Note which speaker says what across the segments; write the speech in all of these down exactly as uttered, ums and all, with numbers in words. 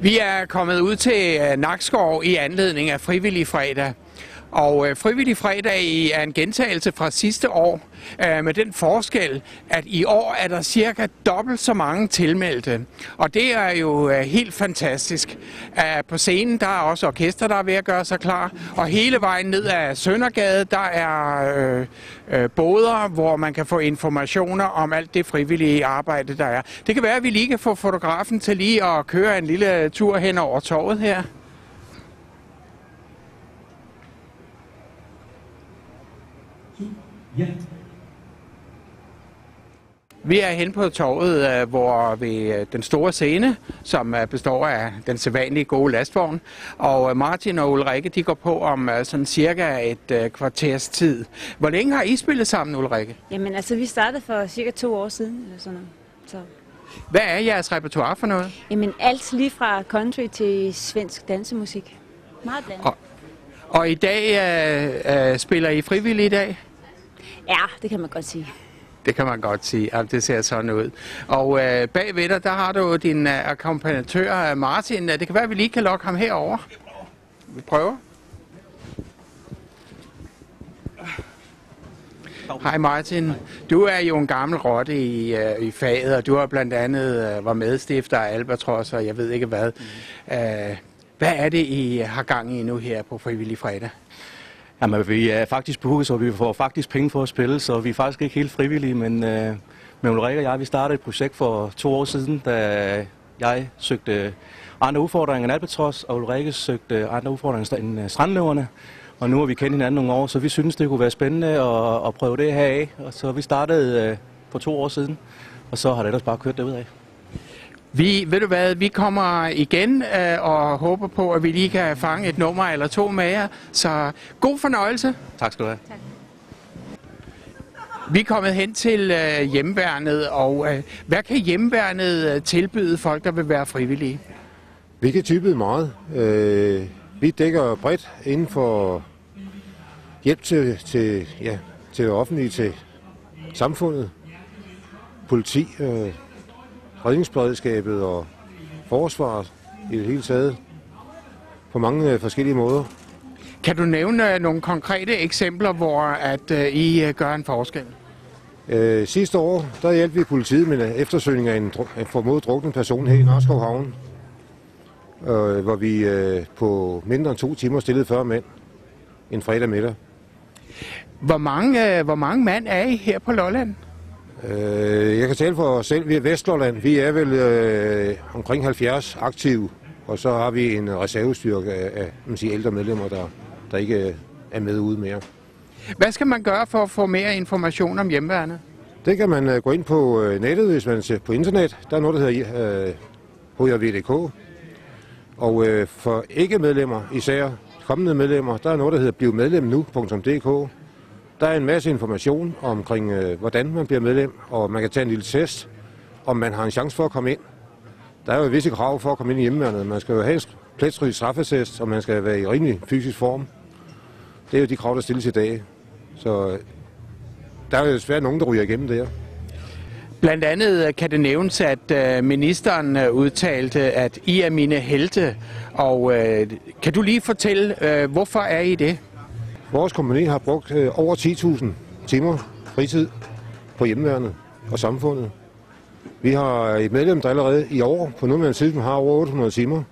Speaker 1: Vi er kommet ud til Nakskov i anledning af Frivillig Fredag. Og Frivillig Fredag er en gentagelse fra sidste år, med den forskel, at i år er der cirka dobbelt så mange tilmeldte. Og det er jo helt fantastisk. På scenen der er også orkester, der er ved at gøre sig klar. Og hele vejen ned ad Søndergade, der er øh, øh, boder, hvor man kan få informationer om alt det frivillige arbejde, der er. Det kan være, at vi lige kan få fotografen til lige at køre en lille tur hen over torvet her. Ja. Vi er hen på torvet, hvor ved den store scene, som består af den sædvanlige gode lastvogn, og Martin og Ulrikke, de går på om sådan cirka et kvarters tid. Hvor længe har I spillet sammen, Ulrikke?
Speaker 2: Jamen altså, vi startede for cirka to år siden, eller sådan noget. Så.
Speaker 1: Hvad er jeres repertoire for noget?
Speaker 2: Jamen alt lige fra country til svensk dansemusik. Meget blandet.
Speaker 1: Og, og i dag øh, øh, spiller I frivillige i dag?
Speaker 2: Ja, det kan man godt sige.
Speaker 1: Det kan man godt sige. Ja, det ser sådan ud. Og øh, bagved dig, der har du din uh, akkompagnatør Martin. Det kan være, at vi lige kan lokke ham herover. Vi prøver. Hej Martin. Du er jo en gammel rotte i, uh, i faget, og du har blandt andet uh, var medstifter af Albatros, og jeg ved ikke hvad. Mm. Uh, hvad er det, I har gang i nu her på Frivillig Fredag?
Speaker 3: Jamen, vi er faktisk booket, så vi får faktisk penge for at spille, så vi er faktisk ikke helt frivillige, men øh, med Ulrikke og jeg, vi startede et projekt for to år siden, da jeg søgte andre udfordringer end Albatros, og Ulrikke søgte andre udfordringer end Strandløverne. Og nu har vi kendt hinanden nogle år, så vi synes, det kunne være spændende at, at prøve det her af. Og så vi startede øh, for to år siden, og så har det ellers bare kørt derudad.
Speaker 1: Vi, ved du hvad, vi kommer igen øh, og håber på, at vi lige kan fange et nummer eller to med jer. Så god fornøjelse.
Speaker 3: Tak skal du have.
Speaker 2: Tak.
Speaker 1: Vi er kommet hen til øh, hjemmeværnet, og øh, hvad kan hjemmeværnet øh, tilbyde folk, der vil være frivillige?
Speaker 4: Vi kan tilbyde meget. Øh, vi dækker bredt inden for hjælp til, til, ja, til det offentlige, til samfundet, politi, øh, redningsberedskabet og forsvaret i det hele taget på mange forskellige måder.
Speaker 1: Kan du nævne nogle konkrete eksempler, hvor at uh, I gør en forskel?
Speaker 4: Øh, sidste år der hjalp vi politiet med eftersøgning af en, en formodet druknet person her i Nakskov Havn, øh, hvor vi øh, på mindre end to timer stillede fyrre mænd en fredag middag.
Speaker 1: Hvor mange, øh, hvor mange mand er I her på Lolland?
Speaker 4: Jeg kan tale for os selv. Vi er Vestlolland. Vi er vel øh, omkring halvfjerds aktive, og så har vi en reservestyrke af, af man siger, ældre medlemmer, der, der ikke er med ude mere. Hvad skal man gøre for at få mere information om hjemmeværnet? Det kan man uh, gå ind på uh, nettet, hvis man ser på internet. Der er noget, der hedder uh, H J V punktum d k. Og uh, for ikke-medlemmer, især kommende medlemmer, der er noget, der hedder bliv medlem nu punktum d k. Der er en masse information omkring, øh, hvordan man bliver medlem, og man kan tage en lille test, om man har en chance for at komme ind. Der er jo visse krav for at komme ind i hjemmeværnet. Man skal jo have en pletfri straffetest, og man skal være i rimelig fysisk form. Det er jo de krav, der stilles i dag. Så øh, der er jo desværre nogen, der ryger igennem det her.
Speaker 1: Blandt andet kan det nævnes, at øh, ministeren øh, udtalte, at I er mine helte. Og øh, kan du lige fortælle, øh, hvorfor er I det?
Speaker 4: Vores kompagni har brugt øh, over ti tusind timer fritid på hjemmeværnet og samfundet. Vi har et medlem, der allerede i år på nuværende tidspunkt har over otte hundrede timer,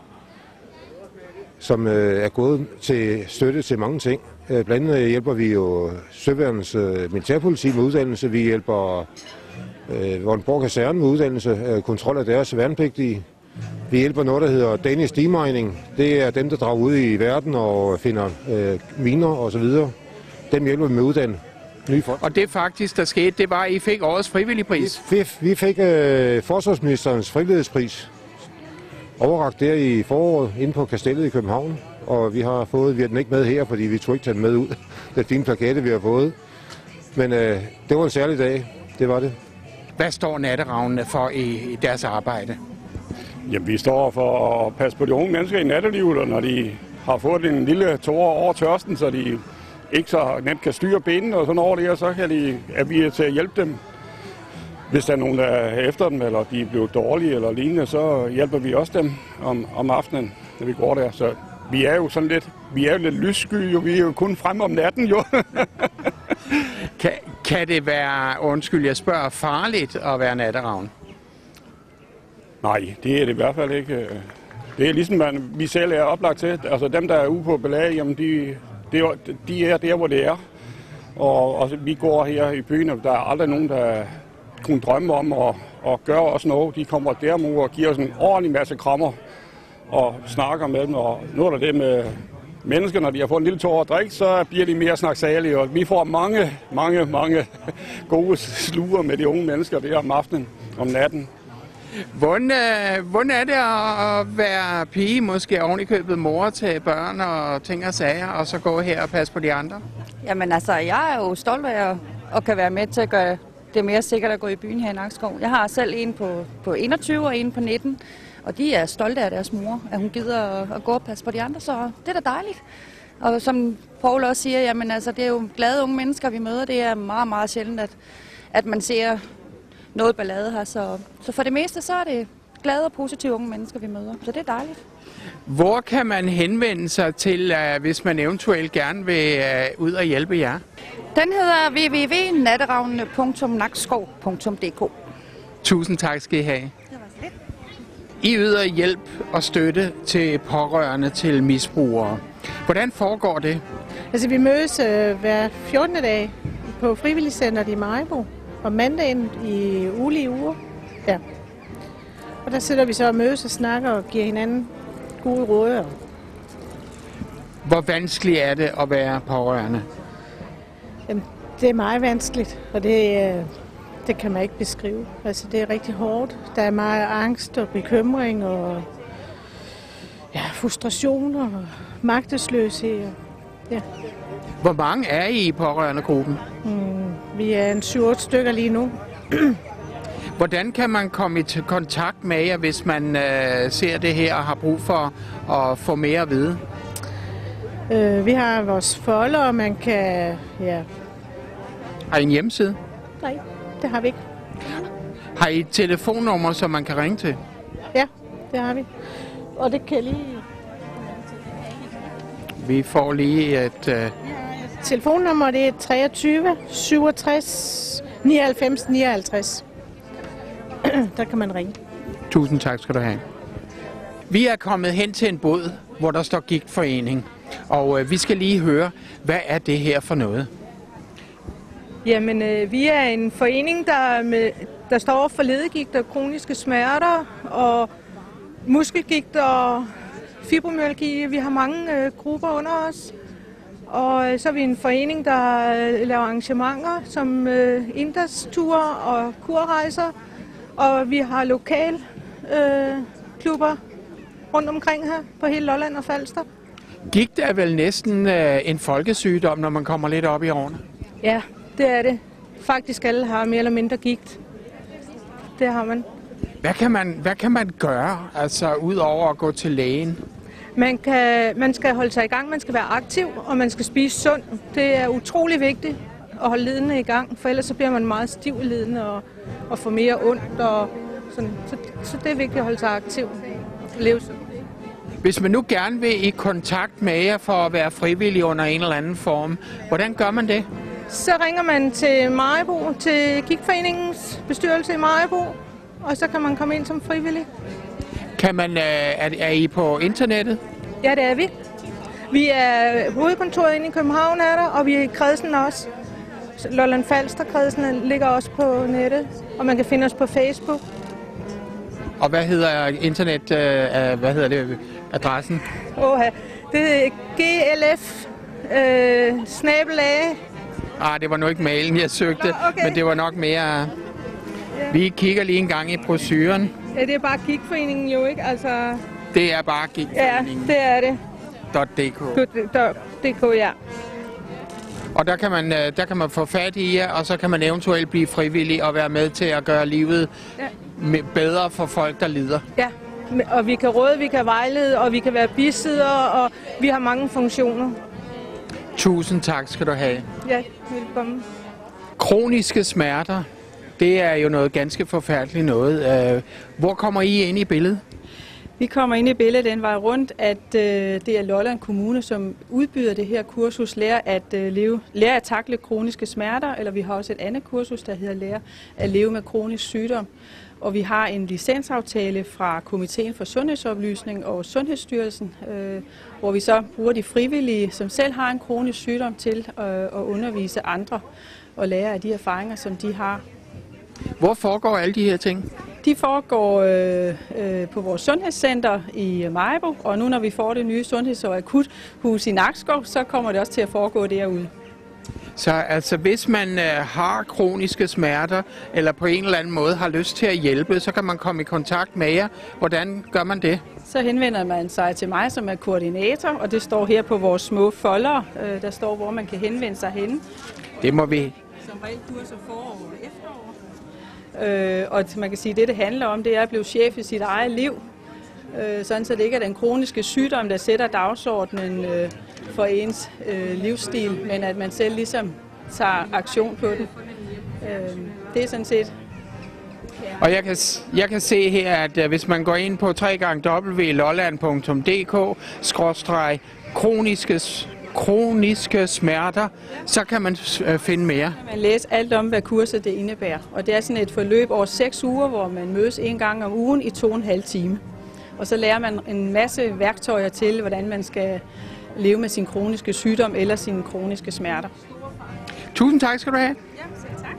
Speaker 4: som øh, er gået til støtte til mange ting. Øh, blandt andet hjælper vi jo Søværnets øh, militærpoliti med uddannelse. Vi hjælper øh, Vordingborg Kaserne med uddannelse, øh, kontrol af deres værnepligtige. Vi hjælper noget, der hedder Danish Demining. Det er dem, der drager ud i verden og finder øh, miner og så videre. Dem hjælper vi med at uddanne nye folk.
Speaker 1: Og det faktisk, der skete, det var, at I fik årets frivilligpris.
Speaker 4: Vi, vi fik øh, forsvarsministerens frivillighedspris overrakt der i foråret inde på Kastellet i København. Og vi har fået, vi har den ikke med her, fordi vi tog ikke tage den med ud. Den fine plakate, vi har fået. Men øh, det var en særlig dag. Det var det.
Speaker 1: Hvad står Natteravnene for i, i deres arbejde?
Speaker 5: Jamen, vi står for at passe på de unge mennesker i nattelivet, og når de har fået en lille tåre over tørsten, så de ikke så nemt kan styre benene og sådan over det, så kan de, er vi til at hjælpe dem. hvis der er nogen, der er efter dem, eller de er blevet dårlige eller lignende, så hjælper vi også dem om, om aftenen, når vi går der. Så vi er jo sådan lidt, vi er jo lidt lyssky, jo. Vi er jo kun fremme om natten, jo.
Speaker 1: kan, kan det være, undskyld, jeg spørger, farligt at være natteravn?
Speaker 5: Nej, det er det i hvert fald ikke. Det er ligesom, man, vi selv er oplagt til. Altså dem, der er ude på belag, jamen de, de, de er der, hvor det er. Og, og vi går her i byen, og der er aldrig nogen, der kunne drømme om at, at gøre os noget. De kommer derimod og giver os en ordentlig masse krammer og snakker med dem. Og nu er der det med mennesker, når de har fået en lille tår at drikke, så bliver de mere snaksalige. Og vi får mange, mange, mange gode sluger med de unge mennesker der om aftenen, om natten.
Speaker 1: Hvordan, øh, hvordan er det at være pige, måske oven i købet mor til børn og ting og sager, og så gå her og passe på de andre?
Speaker 6: Jamen altså, jeg er jo stolt af at, at kan være med til at gøre det mere sikkert at gå i byen her i Nakskov. Jeg har selv en på, på enogtyve og en på nitten, og de er stolte af deres mor, at hun gider at, at gå og passe på de andre, så det er da dejligt. Og som Poul også siger, jamen altså, det er jo glade unge mennesker, vi møder. Det er meget, meget sjældent, at, at man ser noget ballade her. Så, så for det meste, så er det glade og positive unge mennesker, vi møder. Så det er dejligt.
Speaker 1: Hvor kan man henvende sig til, uh, hvis man eventuelt gerne vil uh, ud og hjælpe jer?
Speaker 6: Den hedder w w w punktum natteravnene punktum nakskov punktum d k.
Speaker 1: Tusind tak skal I have.
Speaker 6: Det var så lidt.
Speaker 1: I yder hjælp og støtte til pårørende til misbrugere. Hvordan foregår det?
Speaker 7: Altså, vi mødes øh, hver fjortende dag på frivilligcenteret i Maribo, om mandagen i ulige uger. Ja. Og der sidder vi så og mødes og snakker og giver hinanden gode råd.
Speaker 1: Hvor vanskeligt er det at være pårørende?
Speaker 7: Jamen, det er meget vanskeligt, og det, øh, det kan man ikke beskrive. Altså, det er rigtig hårdt. Der er meget angst og bekymring og ja, frustration og magtesløshed. Ja.
Speaker 1: Hvor mange er I i pårørendegruppen?
Speaker 7: Mm, vi er en syv otte stykker lige nu.
Speaker 1: Hvordan kan man komme i kontakt med jer, hvis man øh, ser det her og har brug for at få mere at vide?
Speaker 7: Øh, vi har vores folder, og man kan... Ja.
Speaker 1: Har I en hjemmeside?
Speaker 7: Nej, det har vi ikke.
Speaker 1: Har I et telefonnummer, som man kan ringe til?
Speaker 7: Ja, det har vi. Og det kan lige...
Speaker 1: Vi får lige et... Øh...
Speaker 7: Telefonnummer det er treogtyve syvogtres nioghalvfems nioghalvtreds. Der kan man ringe.
Speaker 1: Tusind tak skal du have. Vi er kommet hen til en båd, hvor der står Gigtforening. Og øh, vi skal lige høre, hvad er det her for noget?
Speaker 8: Jamen, øh, vi er en forening, der, med, der står for ledegigt og kroniske smerter og muskelgigt og fibromyalgi. Vi har mange øh, grupper under os. Og øh, så er vi en forening, der øh, laver arrangementer som øh, inddagsture og kurrejser. Og vi har lokal øh, klubber rundt omkring her på hele Lolland og Falster.
Speaker 1: Gigt er vel næsten øh, en folkesygdom, når man kommer lidt op i årene?
Speaker 8: Ja, det er det. Faktisk alle har mere eller mindre gigt. Det har man.
Speaker 1: Hvad kan man, hvad kan man gøre, altså ud over at gå til lægen?
Speaker 8: Man, kan, man skal holde sig i gang, man skal være aktiv, og man skal spise sundt. Det er utrolig vigtigt at holde ledene i gang, for ellers så bliver man meget stiv i ledene og, og får mere ondt. Og sådan. Så, så det er vigtigt at holde sig aktiv og leve sundt.
Speaker 1: Hvis man nu gerne vil i kontakt med jer for at være frivillig under en eller anden form, hvordan gør man det?
Speaker 8: Så ringer man til Maribo, til Gigtforeningens bestyrelse i Maribo, og så kan man komme ind som frivillig.
Speaker 1: Kan man, er, er I på internettet?
Speaker 8: Ja, det er vi. Vi er hovedkontoret inde i København er der, og vi er i Kredsen også. Lolland Falster Kredsen ligger også på nettet, og man kan finde os på Facebook.
Speaker 1: Og hvad hedder internet, øh, hvad hedder det, adressen?
Speaker 8: Åh, det er G L F øh, snabelag.
Speaker 1: Ah, det var nu ikke mailen, jeg søgte,
Speaker 8: okay.
Speaker 1: Men det var nok mere... Ja. Vi kigger lige en gang i brochuren.
Speaker 8: Ja, det er bare Gigtforeningen jo, ikke? Altså...
Speaker 1: Det er bare Gigtforeningen.
Speaker 8: Ja, det er det.
Speaker 1: .dk.
Speaker 8: .dk, ja.
Speaker 1: Og der kan, man, der kan man få fat i jer, og så kan man eventuelt blive frivillig og være med til at gøre livet ja. bedre for folk, der lider.
Speaker 8: Ja, og vi kan råde, vi kan vejlede, og vi kan være bisidder, og vi har mange funktioner.
Speaker 1: Tusind tak skal du have.
Speaker 8: Ja, velkommen.
Speaker 1: Kroniske smerter, Det er jo noget ganske forfærdeligt noget. Hvor kommer I ind i billedet?
Speaker 9: Vi kommer ind i billedet den vej rundt, at øh, det er Lolland Kommune, som udbyder det her kursus, lærer at, øh, leve, lære at takle kroniske smerter, eller vi har også et andet kursus, der hedder lære at leve med kronisk sygdom. Og vi har en licensaftale fra Komiteen for Sundhedsoplysning og Sundhedsstyrelsen, øh, hvor vi så bruger de frivillige, som selv har en kronisk sygdom, til øh, at undervise andre og lære af de erfaringer, som de har.
Speaker 1: Hvor foregår alle de her ting?
Speaker 9: De foregår øh, øh, på vores sundhedscenter i Maribo, og nu når vi får det nye sundheds- og akuthus i Nakskov, så kommer det også til at foregå derude.
Speaker 1: Så altså, hvis man øh, har kroniske smerter, eller på en eller anden måde har lyst til at hjælpe, så kan man komme i kontakt med jer. Hvordan gør man det?
Speaker 9: Så henvender man sig til mig, som er koordinator, og det står her på vores små folder. Øh, der står, hvor man kan henvende sig henne.
Speaker 1: Det må vi.
Speaker 9: Som regel kurser forår og efterår. Øh, og man kan sige, at det, det handler om, det er at blive chef i sit eget liv. Øh, sådan så det ikke er den kroniske sygdom, der sætter dagsordenen øh, for ens øh, livsstil, men at man selv ligesom tager aktion på den. Øh, det er sådan set.
Speaker 1: Og jeg kan, jeg kan se her, at uh, hvis man går ind på w w w punktum lolland punktum d k skråstreg kroniske kroniske smerter, så kan man uh, finde mere.
Speaker 9: Man kan læse alt om, hvad kurset det indebærer. Og det er sådan et forløb over seks uger, hvor man mødes en gang om ugen i to og en halv time. Og så lærer man en masse værktøjer til, hvordan man skal leve med sin kroniske sygdom eller sine kroniske smerter.
Speaker 1: Tusind tak skal du have.
Speaker 9: Ja, selv tak.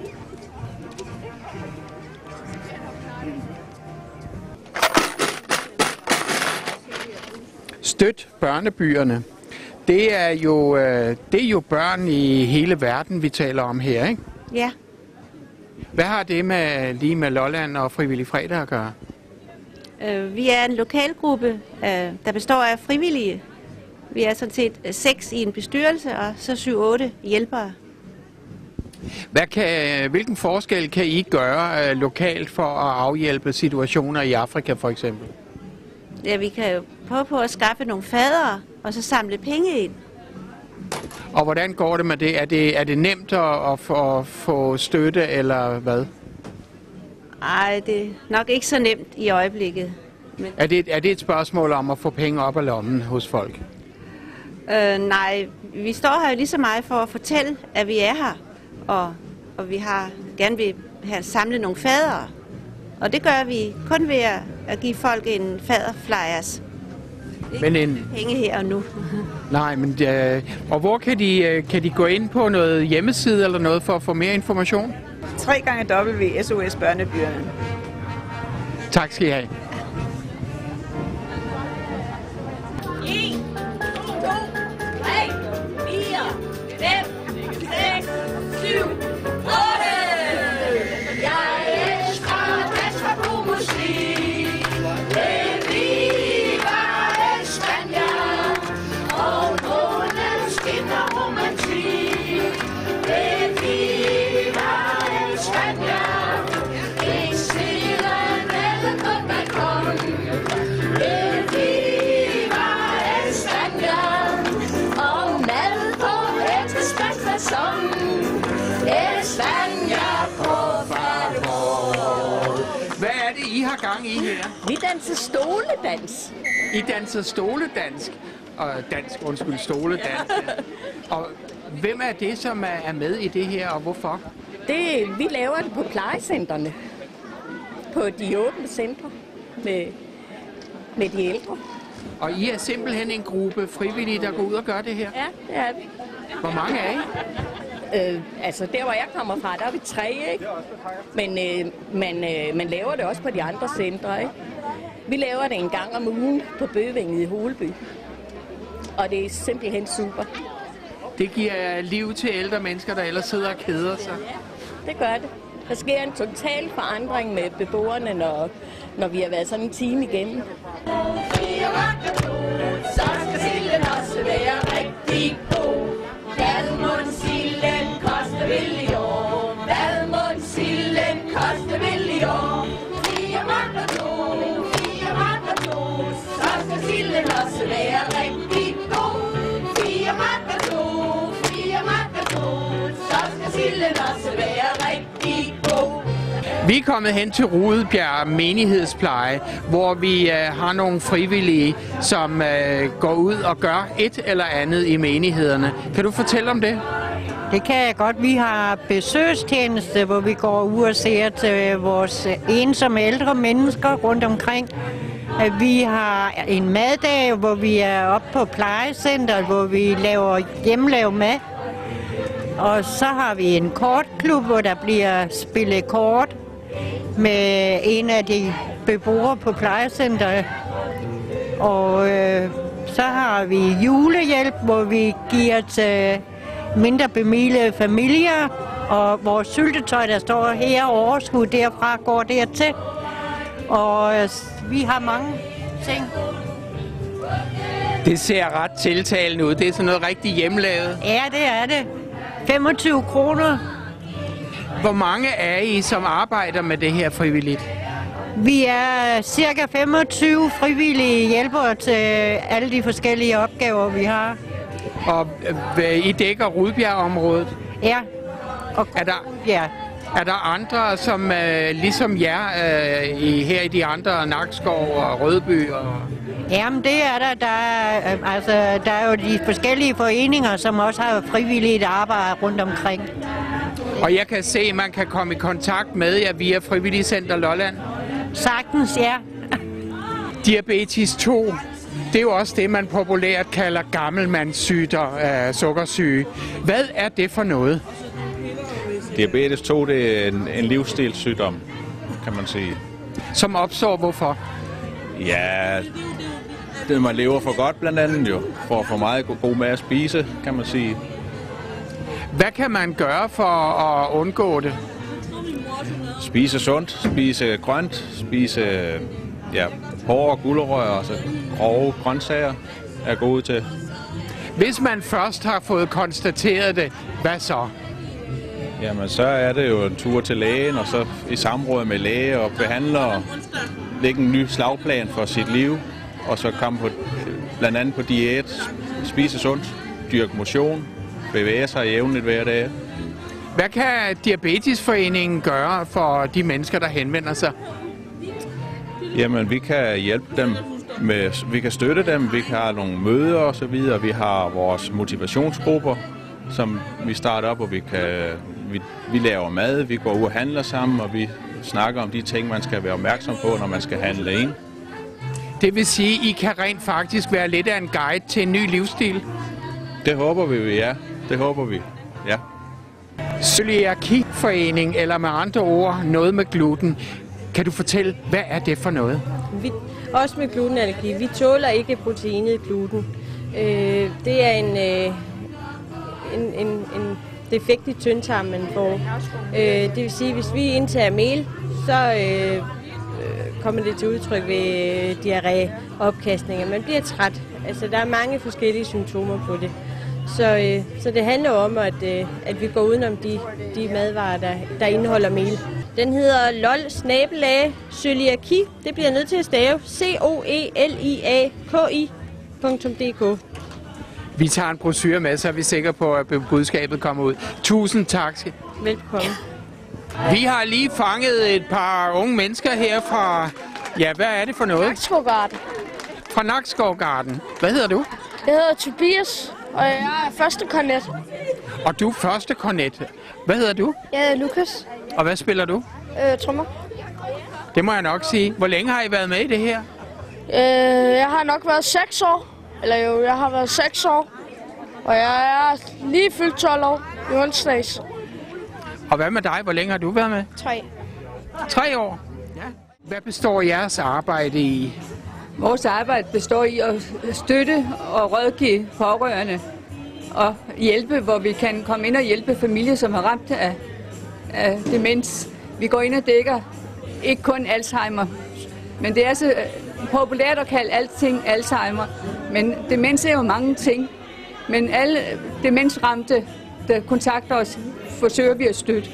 Speaker 1: Støt børnebyerne. Det er jo det er jo børn i hele verden, vi taler om her, ikke?
Speaker 10: Ja.
Speaker 1: Hvad har det med lige med Lolland og Frivillig Fredag at gøre?
Speaker 10: Uh, vi er en lokalgruppe, uh, der består af frivillige. Vi er sådan set seks i en bestyrelse, og så syv otte hjælpere.
Speaker 1: Hvad kan, hvilken forskel kan I gøre uh, lokalt for at afhjælpe situationer i Afrika for eksempel?
Speaker 10: Ja, vi kan jo prøve på at skaffe nogle fadere, og så samle penge ind.
Speaker 1: Og hvordan går det med det? Er det, er det nemt at, at, få, at få støtte, eller hvad?
Speaker 10: Ej, det er nok ikke så nemt i øjeblikket. Men...
Speaker 1: Er, det, er det et spørgsmål om at få penge op af lommen hos folk?
Speaker 10: Øh, nej, vi står her jo lige så meget for at fortælle, at vi er her, og, og vi har gerne vil have samlet nogle fadere. Og det gør vi kun ved at, at give folk en faderflyers.
Speaker 1: Men en...
Speaker 10: penge her og nu.
Speaker 1: Nej, men øh, og hvor kan de, kan de gå ind på noget hjemmeside eller noget for at få mere information?
Speaker 11: Tre gange W S O S Børnebyerne.
Speaker 1: Tak skal I have.
Speaker 12: en, to, tre, fire, fem, seks, syv, otte. Jeg elsker dansk og god musik. Viva España. Og månen skinner romantik. Viva España. En stille mellem på balkon. Viva España. Og mad på ekspres fasong. España på favor.
Speaker 1: Hvad er det, I har gang i her?
Speaker 13: Vi danser stoledans.
Speaker 1: I danser stoledans. Og dansk, undskyld, stoledans. Ja. Og hvem er det, som er med i det her, og hvorfor?
Speaker 13: Det, vi laver det på plejecentrene. På de åbne centre med, med de ældre.
Speaker 1: Og I er simpelthen en gruppe frivillige, der går ud og gør det her?
Speaker 13: Ja, det er vi.
Speaker 1: Hvor mange er I?
Speaker 13: Øh, altså, der hvor jeg kommer fra, der er vi tre, ikke? Men øh, man, øh, man laver det også på de andre centre, ikke? Vi laver det en gang om ugen på Bøvænget i Holeby. Og det er simpelthen super.
Speaker 1: Det giver liv til ældre mennesker, der ellers sidder og keder sig.
Speaker 13: Ja, det gør det. Der sker en total forandring med beboerne, når, når vi har været sådan en time igennem.
Speaker 12: Så skal silden også være rigtig god. Hvad må silden koste vil i år? Hvad må silden koste vil i år? Fire mangler to, fire mangler to. Så skal silden også være rigtig god. Fire mangler to, fire mangler to. Så skal silden også være rigtig god.
Speaker 1: Vi er kommet hen til Rudebjerg Menighedspleje, hvor vi øh, har nogle frivillige, som øh, går ud og gør et eller andet i menighederne. Kan du fortælle om det?
Speaker 14: Det kan jeg godt. Vi har besøgstjeneste, hvor vi går ud og ser til vores ensomme ældre mennesker rundt omkring. Vi har en maddag, hvor vi er oppe på plejecenteret, hvor vi laver hjemmelavet mad. Og så har vi en kortklub, hvor der bliver spillet kort med en af de beboere på plejecenteret. Og øh, så har vi julehjælp, hvor vi giver til mindre bemidlede familier, og vores syltetøj, der står her, overskud derfra, går dertil. Og øh, vi har mange ting.
Speaker 1: Det ser ret tiltalende ud. Det er sådan noget rigtig hjemmelavet.
Speaker 14: Ja, det er det. femogtyve kroner.
Speaker 1: Hvor mange er I, som arbejder med det her frivilligt?
Speaker 14: Vi er cirka femogtyve frivillige hjælpere til alle de forskellige opgaver, vi har.
Speaker 1: Og øh, I dækker Rudbjerg-området?
Speaker 14: Ja. Og
Speaker 1: er der,
Speaker 14: ja.
Speaker 1: Er der andre, som øh, ligesom jer øh, i, her i de andre, Nakskov og Rødby? Og...
Speaker 14: Jamen det er der. Der er, øh, altså, der er jo de forskellige foreninger, som også har frivilligt arbejde rundt omkring.
Speaker 1: Og jeg kan se, at man kan komme i kontakt med jer via Frivilligcenter Lolland?
Speaker 14: Sagtens, ja.
Speaker 1: Diabetes to, det er jo også det, man populært kalder gammelmandssygdom, øh, sukkersyge. Hvad er det for noget?
Speaker 15: Diabetes to, det er en, en livsstilssygdom, kan man sige.
Speaker 1: Som opstår hvorfor?
Speaker 15: Ja, det man lever for godt blandt andet jo. For for meget god mad at spise, kan man sige.
Speaker 1: Hvad kan man gøre for at undgå det?
Speaker 15: Spise sundt, spise grønt, spise ja, hårde gulerødder og så grove grøntsager er gode til.
Speaker 1: Hvis man først har fået konstateret det, hvad så?
Speaker 15: Jamen, så er det jo en tur til lægen, og så i samråd med læge og behandler og lægge en ny slagplan for sit liv, og så komme på, blandt andet på diæt, spise sundt, dyrke motion, bevæge sig jævnligt hver dag.
Speaker 1: Hvad kan Diabetesforeningen gøre for de mennesker, der henvender sig?
Speaker 15: Jamen, vi kan hjælpe dem med, vi kan støtte dem, vi kan have nogle møder og så videre, vi har vores motivationsgrupper, som vi starter op, og vi kan vi, vi laver mad, vi går ud og handler sammen, og vi snakker om de ting, man skal være opmærksom på, når man skal handle ind.
Speaker 1: Det vil sige, at I kan rent faktisk være lidt af en guide til en ny livsstil?
Speaker 15: Det håber vi, ja. Det håber vi, ja.
Speaker 1: Cøliakiforening, eller med andre ord, noget med gluten. Kan du fortælle, hvad er det for noget?
Speaker 16: Vi, også med glutenallergi. Vi tåler ikke proteinet gluten. Øh, det er en, øh, en, en, en defekt i tyndtarm, man får. Øh, det vil sige, at hvis vi indtager mel, så øh, kommer det til udtryk ved diarré og opkastninger. Man bliver træt. Altså, der er mange forskellige symptomer på det. Så, øh, så det handler om, at, øh, at vi går udenom de, de madvarer, der, der indeholder mel. Den hedder lol snabelag cøliaki. Det bliver nødt til at stave C O E L I A K I punktum D K.
Speaker 1: Vi tager en brochure med, så er vi sikre på, at budskabet kommer ud. Tusind tak.
Speaker 16: Velkommen.
Speaker 1: Vi har lige fanget et par unge mennesker her fra... Ja, hvad er det for noget?
Speaker 17: Nakskovgarden.
Speaker 1: Fra Nakskovgarden. Hvad hedder du?
Speaker 17: Jeg hedder Tobias, og jeg er første kornet.
Speaker 1: Og du er første kornet. Hvad hedder du?
Speaker 17: Jeg hedder Lukas.
Speaker 1: Og hvad spiller du?
Speaker 17: Øh, trommer.
Speaker 1: Det må jeg nok sige. Hvor længe har I været med i det her?
Speaker 17: Øh, jeg har nok været seks år. Eller jo, jeg har været seks år. Og jeg er lige fyldt tolv år i onsdags.
Speaker 1: Og hvad med dig? Hvor længe har du været med?
Speaker 17: Tre.
Speaker 1: Tre år? Ja. Hvad består jeres arbejde i?
Speaker 18: Vores arbejde består i at støtte og rådgive pårørende og hjælpe, hvor vi kan komme ind og hjælpe familier, som er ramt af, af demens. Vi går ind og dækker ikke kun Alzheimer, men det er så populært at kalde alting Alzheimer. Men demens er jo mange ting, men alle demensramte, der kontakter os, forsøger vi at støtte.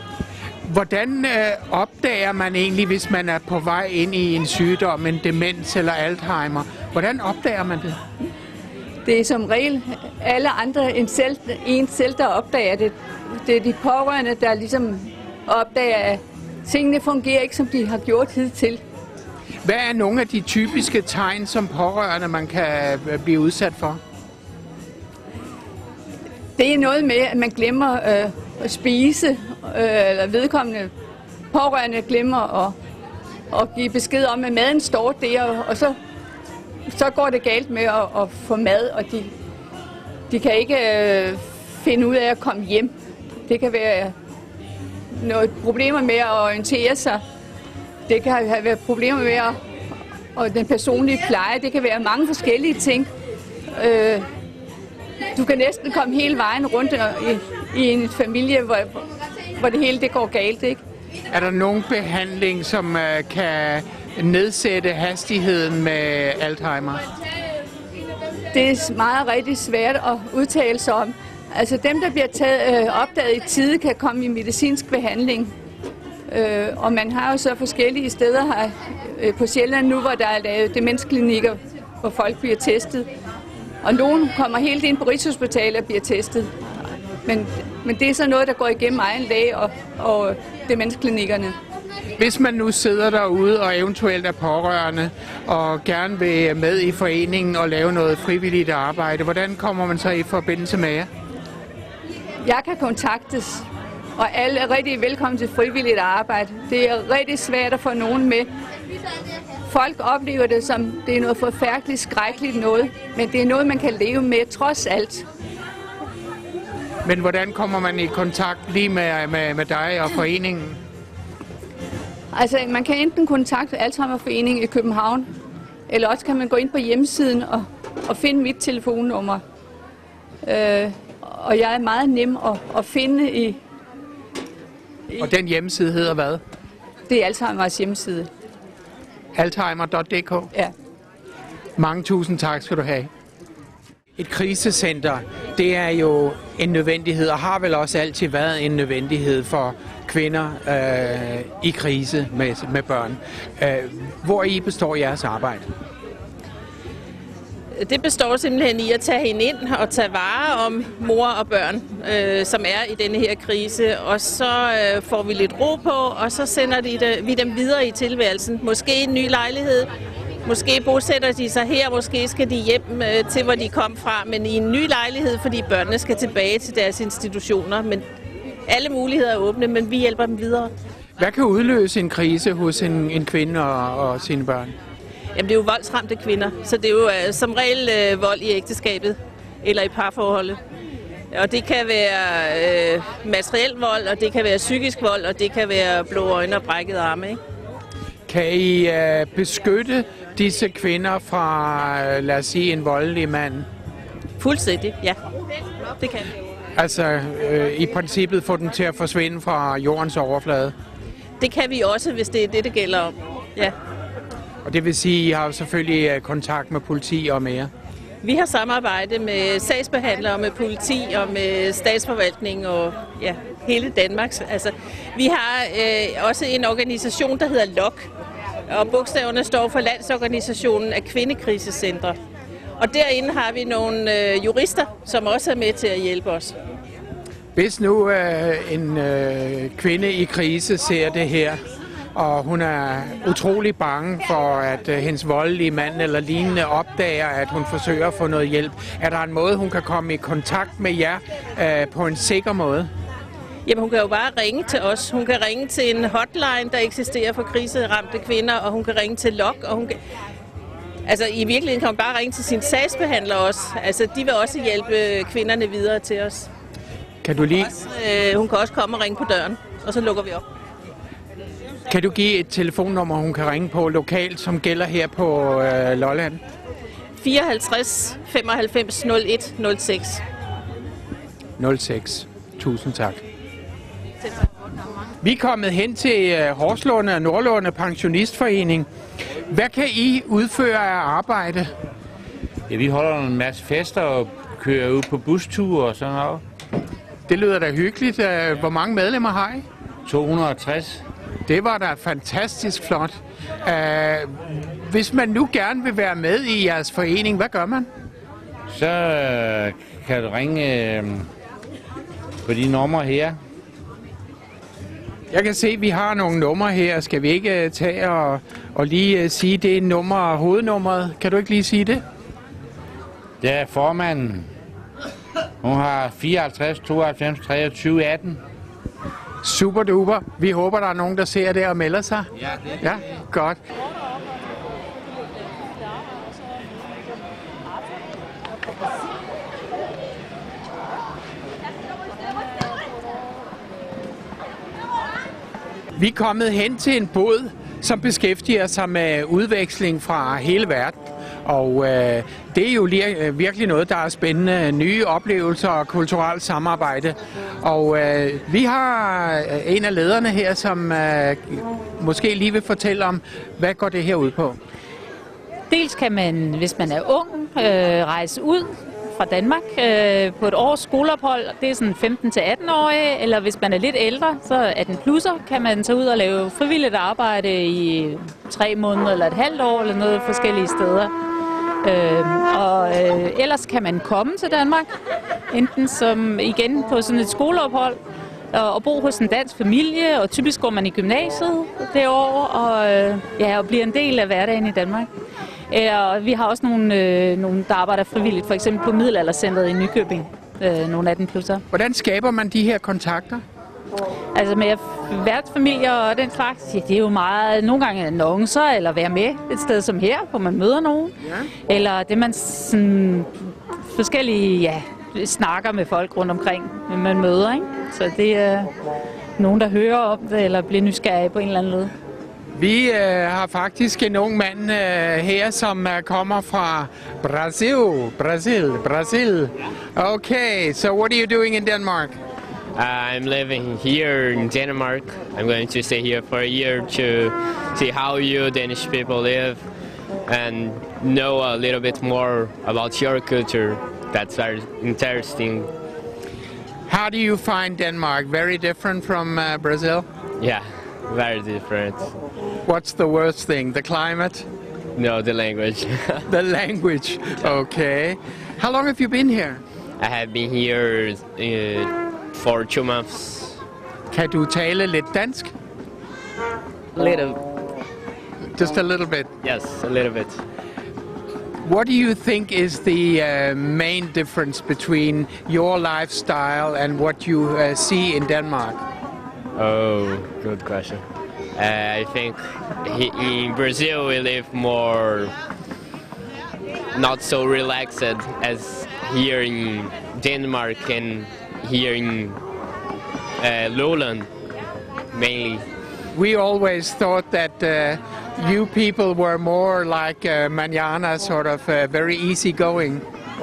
Speaker 1: Hvordan øh, opdager man egentlig, hvis man er på vej ind i en sygdom, en demens eller Alzheimer? Hvordan opdager man det?
Speaker 18: Det er som regel alle andre end selv, en selv, der opdager det. Det er de pårørende, der ligesom opdager, at tingene fungerer ikke, som de har gjort hidtil.
Speaker 1: Hvad er nogle af de typiske tegn som pårørende, man kan blive udsat for?
Speaker 18: Det er noget med, at man glemmer øh, at spise, øh, eller vedkommende pårørende glemmer at, at give besked om, at maden står der, og så, så går det galt med at, at få mad, og de, de kan ikke øh, finde ud af at komme hjem. Det kan være noget problemer med at orientere sig. Det kan have været problemer med at, og den personlige pleje. Det kan være mange forskellige ting. Øh, du kan næsten komme hele vejen rundt i, i en familie, hvor, hvor det hele det går galt, ikke?
Speaker 1: Er der nogen behandling, som uh, kan nedsætte hastigheden med Alzheimer?
Speaker 18: Det er meget rigtig svært at udtale sig om. Altså dem, der bliver taget, øh, opdaget i tide, kan komme i medicinsk behandling. Øh, og man har jo så forskellige steder her øh, på Sjælland nu, hvor der er lavet demensklinikker, hvor folk bliver testet. Og nogen kommer helt ind på Rigshospitalet og bliver testet. Men, men det er så noget, der går igennem egen læge og, og demensklinikkerne.
Speaker 1: Hvis man nu sidder derude og eventuelt er pårørende og gerne vil med i foreningen og lave noget frivilligt arbejde, hvordan kommer man så i forbindelse med jer?
Speaker 18: Jeg kan kontaktes, og alle er rigtig velkommen til frivilligt arbejde. Det er rigtig svært at få nogen med. Folk oplever det som, det er noget forfærdeligt, skrækkeligt noget, men det er noget, man kan leve med trods alt.
Speaker 1: Men hvordan kommer man i kontakt lige med, med, med dig og foreningen?
Speaker 18: Altså, man kan enten kontakte Alzheimerforeningen i København, eller også kan man gå ind på hjemmesiden og, og finde mit telefonnummer. Øh, og jeg er meget nem at, at finde i, i...
Speaker 1: Og den hjemmeside hedder hvad?
Speaker 18: Det er Alzheimers hjemmeside.
Speaker 1: Alzheimer punktum d k?
Speaker 18: Ja.
Speaker 1: Mange tusind tak skal du have. Et krisecenter, det er jo en nødvendighed, og har vel også altid været en nødvendighed for kvinder øh, i krise med, med børn. Øh, hvor i består jeres arbejde?
Speaker 19: Det består simpelthen i at tage hende ind og tage vare om mor og børn, øh, som er i denne her krise. Og så øh, får vi lidt ro på, og så sender de det, vi dem videre i tilværelsen. Måske en ny lejlighed, måske bosætter de sig her, måske skal de hjem øh, til, hvor de kom fra, men i en ny lejlighed, fordi børnene skal tilbage til deres institutioner. Men alle muligheder er åbne, men vi hjælper dem videre.
Speaker 1: Hvad kan udløse en krise hos en, en kvinde og, og sine børn?
Speaker 19: Jamen, det er jo voldsramte kvinder, så det er jo uh, som regel uh, vold i ægteskabet eller i parforholdet. Og det kan være uh, materiel vold, og det kan være psykisk vold, og det kan være blå øjne og brækkede arme, ikke?
Speaker 1: Kan I uh, beskytte disse kvinder fra, uh, lad os sige, en voldelig mand?
Speaker 19: Fuldstændig, ja. Det kan vi.
Speaker 1: Altså uh, i princippet få dem til at forsvinde fra jordens overflade?
Speaker 19: Det kan vi også, hvis det er det, det gælder om, ja.
Speaker 1: Og det vil sige, at I har selvfølgelig kontakt med politi og mere?
Speaker 19: Vi har samarbejde med sagsbehandlere, med politi og med statsforvaltning og ja, hele Danmark. Altså, vi har øh, også en organisation, der hedder L O K, og bogstaverne står for Landsorganisationen af Kvindekrisecentre. Og derinde har vi nogle øh, jurister, som også er med til at hjælpe os.
Speaker 1: Hvis nu øh, en øh, kvinde i krise ser det her, og hun er utrolig bange for, at øh, hendes voldelige mand eller lignende opdager, at hun forsøger at få noget hjælp. Er der en måde, hun kan komme i kontakt med jer øh, på en sikker måde?
Speaker 19: Jamen, hun kan jo bare ringe til os. Hun kan ringe til en hotline, der eksisterer for kriseramte kvinder, og hun kan ringe til L O K. Og hun kan... Altså, i virkeligheden kan hun bare ringe til sin sagsbehandler også. Altså, de vil også hjælpe kvinderne videre til os.
Speaker 1: Kan du lige...
Speaker 19: Også, øh, hun kan også komme og ringe på døren, og så lukker vi op.
Speaker 1: Kan du give et telefonnummer, hun kan ringe på lokalt, som gælder her på øh, Lolland?
Speaker 19: fireoghalvtreds femoghalvfems nul et nul seks.
Speaker 1: nul seks. Tusind tak. Vi er kommet hen til øh, Horslunde og Nordlunde Pensionistforening. Hvad kan I udføre af arbejde?
Speaker 20: Ja, vi holder en masse fester og kører ud på busture og sådan noget.
Speaker 1: Det lyder da hyggeligt. Hvor mange medlemmer har I?
Speaker 20: to hundrede og tres.
Speaker 1: Det var da fantastisk flot. Uh, hvis man nu gerne vil være med i jeres forening, hvad gør man?
Speaker 20: Så uh, kan du ringe uh, på de numre her.
Speaker 1: Jeg kan se, at vi har nogle numre her. Skal vi ikke uh, tage og, og lige uh, sige, det er nummer, hovednummeret? Kan du ikke lige sige det?
Speaker 20: Det er formanden. Hun har fireoghalvtreds, tooghalvfems, treogtyve, atten.
Speaker 1: Super duper. Vi håber, der er nogen, der ser det og melder sig.
Speaker 20: Ja, det er det.
Speaker 1: Ja, godt. Vi er kommet hen til en båd, som beskæftiger sig med udveksling fra hele verden. Og øh, det er jo virkelig noget, der er spændende. Nye oplevelser og kulturelt samarbejde. Og øh, vi har en af lederne her, som øh, måske lige vil fortælle om, hvad går det her ud på?
Speaker 21: Dels kan man, hvis man er ung, øh, rejse ud fra Danmark øh, på et års skoleophold. Det er sådan femten til atten-årige, eller hvis man er lidt ældre, så atten plusser, kan man tage ud og lave frivilligt arbejde i tre måneder eller et halvt år, eller noget forskellige steder. Øh, og øh, ellers kan man komme til Danmark, enten som igen på sådan et skoleophold, og, og bo hos en dansk familie, og typisk går man i gymnasiet det år, og, øh, ja, og bliver en del af hverdagen i Danmark. Og vi har også nogle, øh, nogle, der arbejder frivilligt, for eksempel på Middelaldercentret i Nykøbing, øh, nogle atten plusser.
Speaker 1: Hvordan skaber man de her kontakter?
Speaker 21: Altså med værtsfamilier og den slags, ja, det er jo meget, nogle gange annoncer, eller være med et sted som her, hvor man møder nogen. Ja. Eller det man sådan, forskellige, ja, snakker med folk rundt omkring, man møder, ikke? Så det er nogen, der hører om det, eller bliver nysgerrige på en eller anden måde.
Speaker 1: Vi øh, har faktisk en ung mand øh, her, som øh, kommer fra Brazil. Brazil, Brazil. Okay, so what are you doing in Denmark?
Speaker 22: Uh, I'm living here in Denmark. I'm going to stay here for a year to see how you Danish people live and know a little bit more about your culture. That's very interesting.
Speaker 1: How do you find Denmark? Very different from uh, Brazil?
Speaker 22: Yeah, very different.
Speaker 1: What's the worst thing? The climate?
Speaker 22: No, the language.
Speaker 1: The language, okay. How long have you been here?
Speaker 22: I have been here uh, for two months.
Speaker 1: Kan du tale lidt dansk?
Speaker 22: Little.
Speaker 1: Just a little bit?
Speaker 22: Yes, a little bit.
Speaker 1: What do you think is the uh, main difference between your lifestyle and what you uh, see in Denmark?
Speaker 22: Oh, good question. Uh, I think he, in Brazil we live more not so relaxed as here in Denmark and here in uh, Lowland mainly.
Speaker 1: We always thought that uh, you people were more like uh, manana, sort of uh, very easygoing.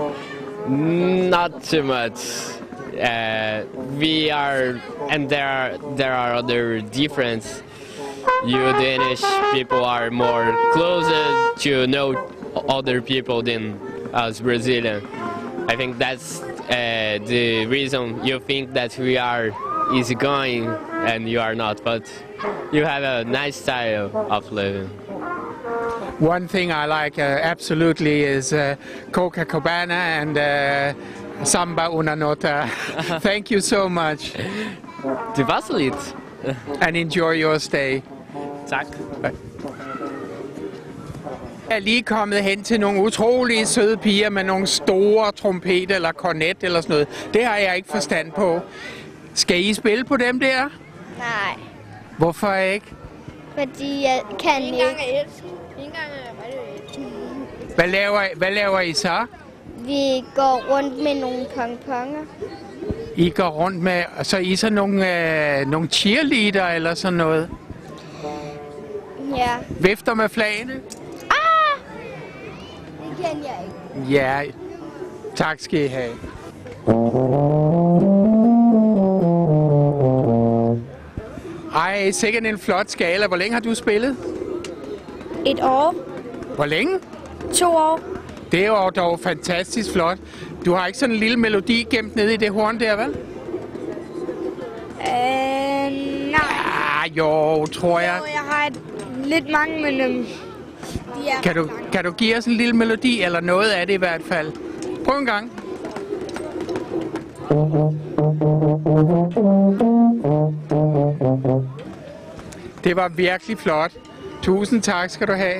Speaker 22: Not too much. Uh, we are, and there are there are other differences. You Danish people are more closer to know other people than us Brazilian. I think that's uh, the reason you think that we are easygoing and you are not, but you have a nice style of living.
Speaker 1: One thing I like uh, absolutely is uh, Copacabana and uh, Samba Una Nota. Thank you so much.
Speaker 22: Det var så lidt.
Speaker 1: And enjoy your stay.
Speaker 22: Tak.
Speaker 1: Jeg er lige kommet hen til nogle utrolige søde piger med nogle store trompeter eller kornet eller sådan noget. Det har jeg ikke forstand på. Skal I spille på dem der?
Speaker 23: Nej,
Speaker 1: Hvorfor ikke?
Speaker 23: fordi jeg kan ikke.
Speaker 1: Hvad laver, hvad laver I så?
Speaker 23: Vi går rundt med nogle pongponger.
Speaker 1: I går rundt med, så I så nogle, øh, nogle cheerleader eller sådan noget?
Speaker 23: Ja.
Speaker 1: Vifter med flagene?
Speaker 23: Ah! Det kan jeg ikke.
Speaker 1: Ja, tak skal I have. Ej, sikkert en flot skala. Hvor længe har du spillet?
Speaker 23: Et år.
Speaker 1: Hvor længe?
Speaker 23: To år.
Speaker 1: Det er jo dog fantastisk flot. Du har ikke sådan en lille melodi gemt nede i det horn der, vel?
Speaker 23: Øh, nej.
Speaker 1: Ah, jo, tror jeg.
Speaker 23: Jo, jeg har et, lidt mange, men øhm, de er
Speaker 1: Kan du, kan du give os en lille melodi, eller noget af det i hvert fald? Prøv en gang.
Speaker 23: mange.
Speaker 1: Det var virkelig flot. Tusind tak skal du have.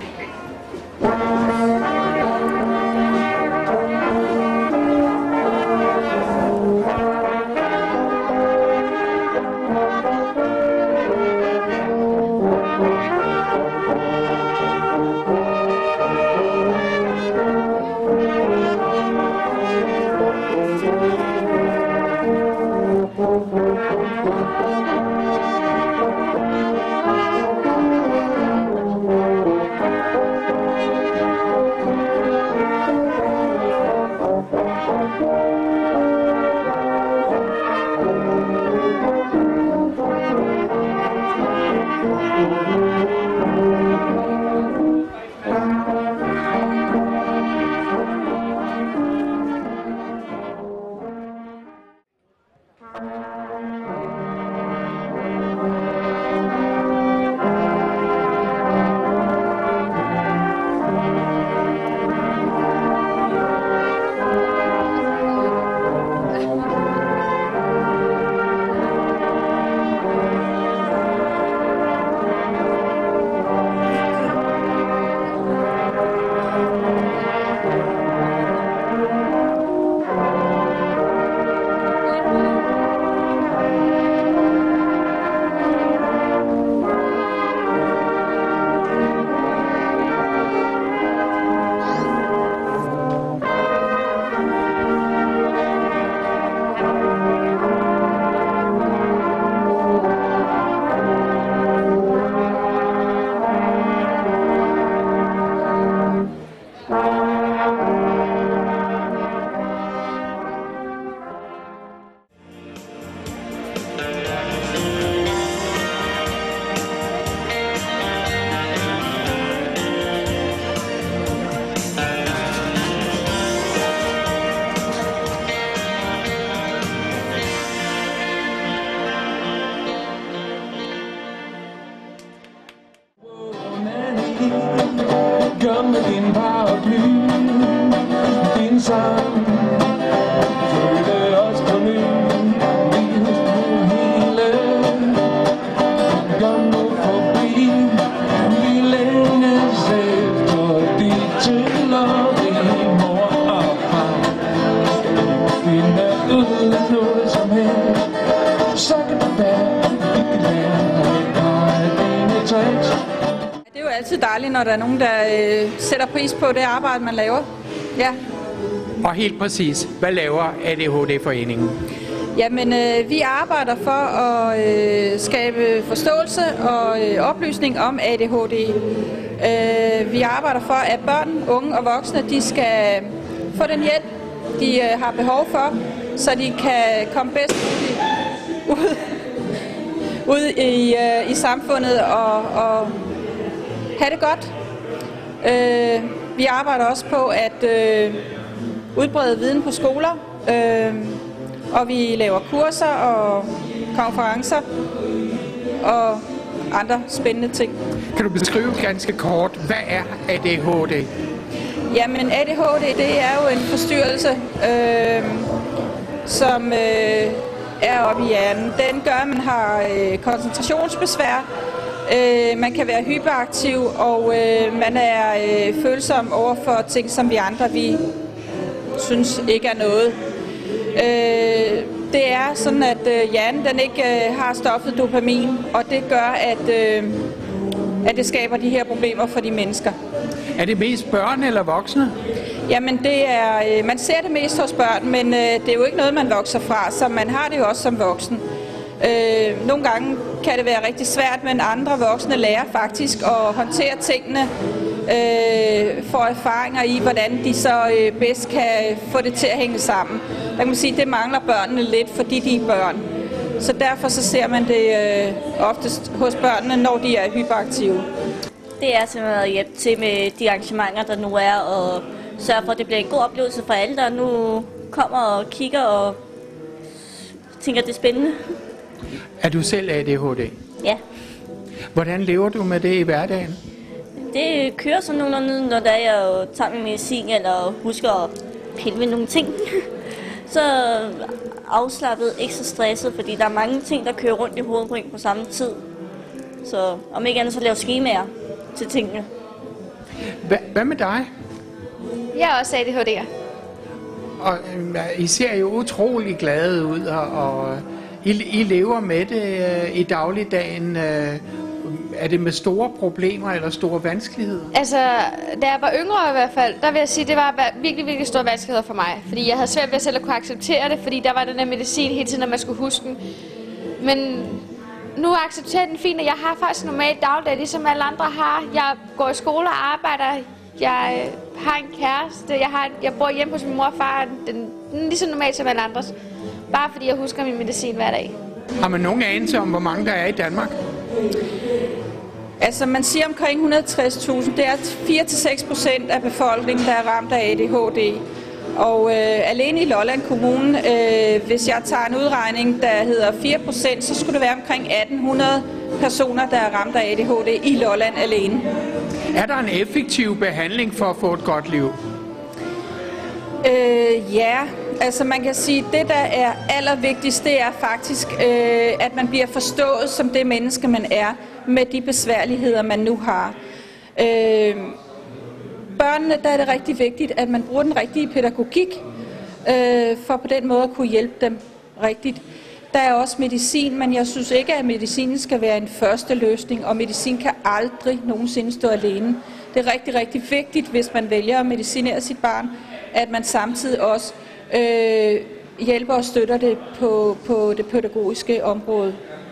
Speaker 2: Kom med din paraply, din sang, følte os på ny, vi hele. Kom nu forbi, vi længes efter dit til og din mor og far. Skal vi finde ud af noget som helst, så kan det være, vi kan lære af dine tricks.
Speaker 18: Det er jo altid dejligt, når der er nogen, der øh, sætter pris på det arbejde, man laver. Ja.
Speaker 1: Og helt præcis, hvad laver A D H D-foreningen?
Speaker 18: Jamen, øh, vi arbejder for at øh, skabe forståelse og øh, oplysning om A D H D. Øh, vi arbejder for, at børn, unge og voksne, de skal få den hjælp, de øh, har behov for, så de kan komme bedst ud, ud i, øh, i samfundet og, og have det godt. Øh, vi arbejder også på at øh, udbrede viden på skoler, øh, og vi laver kurser og konferencer og andre spændende ting.
Speaker 1: Kan du beskrive ganske kort, hvad er A D H D?
Speaker 18: Jamen A D H D, det er jo en forstyrrelse, øh, som øh, er oppe i hjernen. Den gør, at man har øh, koncentrationsbesvær. Øh, man kan være hyperaktiv, og øh, man er øh, følsom over for ting, som vi andre vi synes ikke er noget. Øh, det er sådan, at øh, hjernen den ikke øh, har stoffet dopamin, og det gør, at, øh, at det skaber de her problemer for de mennesker.
Speaker 1: Er det mest børn eller voksne?
Speaker 18: Jamen, det er, øh, man ser det mest hos børn, men øh, det er jo ikke noget, man vokser fra, så man har det jo også som voksen. Øh, nogle gange kan det være rigtig svært, men andre voksne lærer faktisk at håndtere tingene, øh, får erfaringer i, hvordan de så øh, bedst kan få det til at hænge sammen. Der kan man sige, at det mangler børnene lidt, fordi de er børn. Så derfor så ser man det øh, oftest hos børnene, når de er hyperaktive.
Speaker 3: Det er simpelthen at hjælpe til med de arrangementer, der nu er, og sørge for, at det bliver en god oplevelse for alle, der nu kommer og kigger og tænker, at det er spændende.
Speaker 1: Er du selv A D H D?
Speaker 3: Ja.
Speaker 1: Hvordan lever du med det i hverdagen?
Speaker 3: Det kører sådan nogenlunde, når der er, jeg tager min medicin eller husker at pille med nogle ting. Så afslappet, ikke så stresset, fordi der er mange ting, der kører rundt i hovedet på samme tid. Så om ikke andet så lave skemaer til tingene.
Speaker 1: Hva, hvad med dig?
Speaker 4: Jeg er også A D H D'er.
Speaker 1: Og øh, I ser jo utrolig glade ud, og, og I, I lever med det øh, i dagligdagen. Øh, er det med store problemer eller store vanskeligheder?
Speaker 4: Altså, da jeg var yngre i hvert fald, der vil jeg sige, det var virkelig, virkelig store vanskeligheder for mig. Fordi jeg havde svært ved at selv at kunne acceptere det, fordi der var den der medicin hele tiden, når man skulle huske den. Men nu accepterer jeg den fint, og jeg har faktisk en normal dagligdag, ligesom alle andre har. Jeg går i skole og arbejder. Jeg har en kæreste. Jeg, har, jeg bor hjemme hos min mor og far. Den, den er lige så normal som alle andres. Bare fordi jeg husker min medicin hver dag.
Speaker 1: Har man nogen anelse om, hvor mange der er i Danmark?
Speaker 11: Altså man siger omkring et hundrede og tres tusind. Det er fire til seks procent af befolkningen, der er ramt af A D H D. Og øh, alene i Lolland Kommune, øh, hvis jeg tager en udregning, der hedder fire procent, så skulle det være omkring atten hundrede personer, der er ramt af A D H D i Lolland alene.
Speaker 1: Er der en effektiv behandling for at få et godt liv?
Speaker 11: Øh, ja, altså man kan sige, at det, der er allervigtigst, det er faktisk, øh, at man bliver forstået som det menneske, man er, med de besværligheder, man nu har. Øh, børnene, der er det rigtig vigtigt, at man bruger den rigtige pædagogik, øh, for på den måde at kunne hjælpe dem rigtigt. Der er også medicin, men jeg synes ikke, at medicinen skal være en første løsning, og medicin kan aldrig nogensinde stå alene. Det er rigtig, rigtig vigtigt, hvis man vælger at medicinere sit barn, at man samtidig også øh, hjælper og støtter det på, på det pædagogiske område.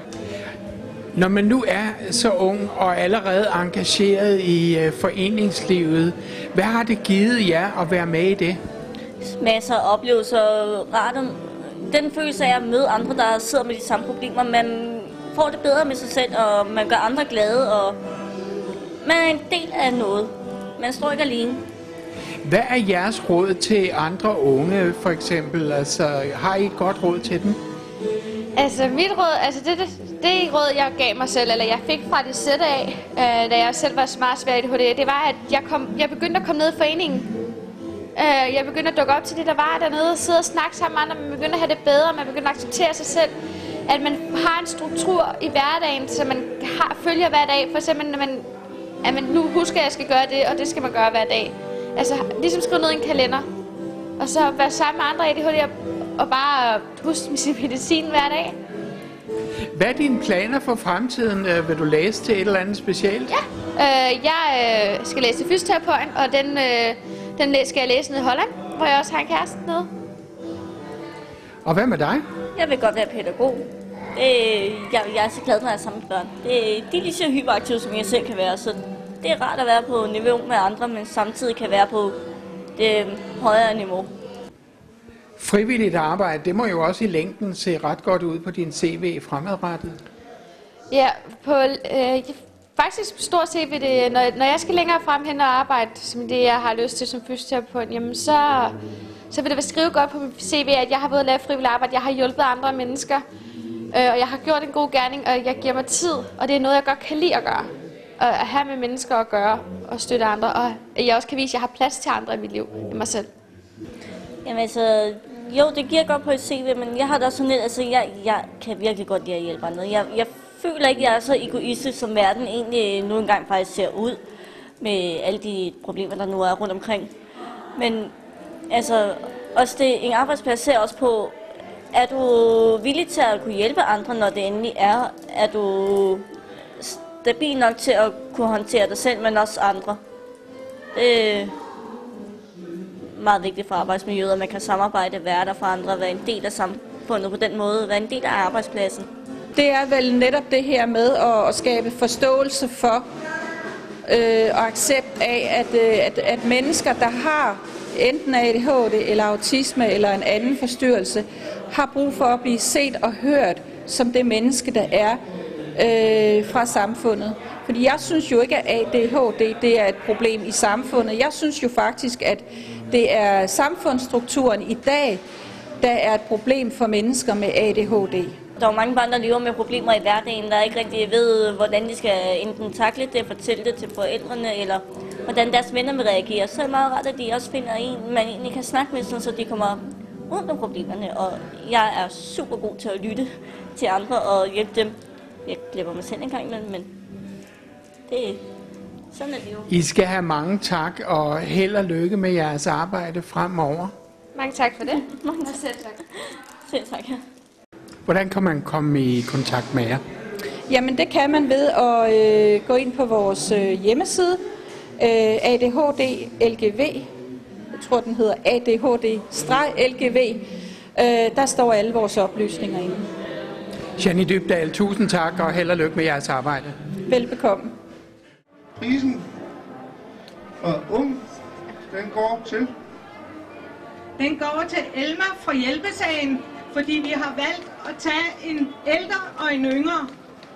Speaker 1: Når man nu er så ung og allerede engageret i øh, foreningslivet, hvad har det givet jer at være med i det?
Speaker 3: Masser af oplevelser. Rart, den følelse af at møde andre, der sidder med de samme problemer. Man får det bedre med sig selv, og man gør andre glade, og man er en del af noget. Man står ikke alene.
Speaker 1: Hvad er jeres råd til andre unge, for eksempel? Altså, har I et godt råd til dem?
Speaker 4: Altså mit råd, altså det, det, det råd, jeg gav mig selv, eller jeg fik fra det sæt af, øh, da jeg selv var smart svær i A D H D, det var, at jeg, kom, jeg begyndte at komme ned i foreningen. Øh, jeg begyndte at dukke op til det, der var dernede, og sidde og snakke sammen med andre, man begyndte at have det bedre, man begyndte at acceptere sig selv. At man har en struktur i hverdagen, så man har, følger hver dag, for eksempel, når man, at man nu husker, at jeg skal gøre det, og det skal man gøre hver dag. Altså ligesom skrive ned i en kalender, og så være sammen med andre A D H D'er, og bare huske sin medicin hver dag.
Speaker 1: Hvad er dine planer for fremtiden? Vil du læse til et eller andet specielt?
Speaker 4: Ja, øh, jeg øh, skal læse til fysioterapeut, og den, øh, den skal jeg læse nede i Holland, hvor jeg også har en kæreste nede.
Speaker 1: Og hvad med dig?
Speaker 3: Jeg vil godt være pædagog. Øh, jeg, jeg er så glad, når jeg er sammen med børn. Det, de er lige så hyperaktive, som jeg selv kan være, så det er rart at være på niveau med andre, men samtidig kan være på det højere niveau.
Speaker 1: Frivilligt arbejde, det må jo også i længden se ret godt ud på din C V fremadrettet.
Speaker 4: Ja, på øh, faktisk stor C V, det, når, når jeg skal længere frem hen og arbejde, som det jeg har lyst til som fysioterapeut, jamen så, så vil det være skrive godt på min C V, at jeg har været lavet frivilligt arbejde, jeg har hjulpet andre mennesker, øh, og jeg har gjort en god gerning, og jeg giver mig tid, og det er noget, jeg godt kan lide at gøre. At have med mennesker at gøre, og støtte andre, og jeg også kan vise, at jeg har plads til andre i mit liv, i mig selv.
Speaker 3: Jamen altså, jo, det giver godt på et C V, men jeg har da sådan lidt, altså jeg, jeg kan virkelig godt lide at hjælpe andre. Jeg, jeg føler ikke, at jeg er så egoistisk, som verden egentlig nu engang faktisk ser ud, med alle de problemer, der nu er rundt omkring. Men altså, også det, en arbejdsplads ser også på, er du villig til at kunne hjælpe andre, når det endelig er? Er du stabil nok til at kunne håndtere dig selv, men også andre? Det er meget vigtigt for arbejdsmiljøet, at man kan samarbejde, være der for andre, være en del af samfundet på den måde, være en del af arbejdspladsen.
Speaker 11: Det er vel netop det her med at, at skabe forståelse for øh, og accept af, at, øh, at, at mennesker, der har enten A D H D eller autisme eller en anden forstyrrelse, har brug for at blive set og hørt som det menneske, der er øh, fra samfundet. Fordi jeg synes jo ikke, at A D H D det er et problem i samfundet. Jeg synes jo faktisk, at det er samfundsstrukturen i dag, der er et problem for mennesker med A D H D.
Speaker 3: Der er mange børn, der lever med problemer i hverdagen, der ikke rigtig ved, hvordan de skal enten takle det, fortælle det til forældrene, eller hvordan deres venner vil reagere. Så er det meget rart, at de også finder en, man egentlig kan snakke med, så de kommer rundt om problemerne. Og jeg er super god til at lytte til andre og hjælpe dem. Jeg glemmer mig selv en gang imellem, men Det, sådan er det jo.
Speaker 1: I skal have mange tak, og held og lykke med jeres arbejde fremover.
Speaker 4: Mange tak for det.
Speaker 3: Mange tak. Selv tak. Selv tak, ja.
Speaker 1: Hvordan kan man komme i kontakt med jer?
Speaker 11: Jamen det kan man ved at øh, gå ind på vores øh, hjemmeside, øh, A D H D L G V. Jeg tror den hedder A D H D L G V. Øh, der står alle vores oplysninger inde.
Speaker 1: Jannie Dybdahl, tusind tak, og held og lykke med jeres arbejde.
Speaker 11: Velbekomme.
Speaker 5: Prisen for ung, den går til?
Speaker 8: Den går til Elma fra Hjælpesagen, fordi vi har valgt at tage en ældre og en yngre.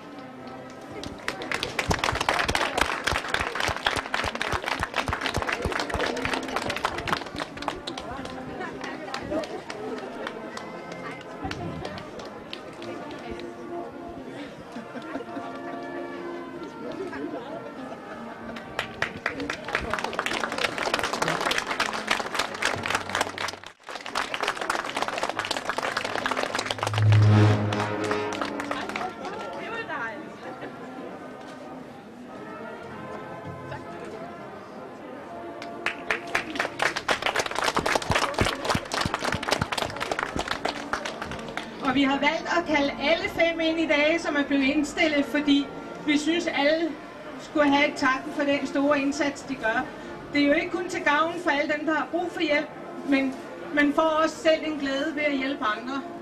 Speaker 8: Og vi har valgt at kalde alle fem ind i dag, som er blevet indstillet, fordi vi synes, alle skulle have et tak for den store indsats, de gør. Det er jo ikke kun til gavn for alle dem, der har brug for hjælp, men man får også selv en glæde ved at hjælpe andre.